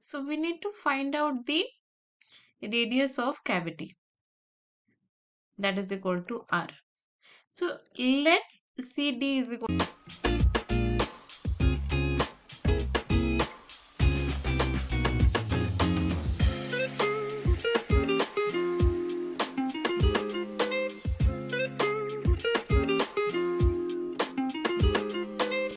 So we need to find out the radius of cavity, that is equal to r. So let CD is equal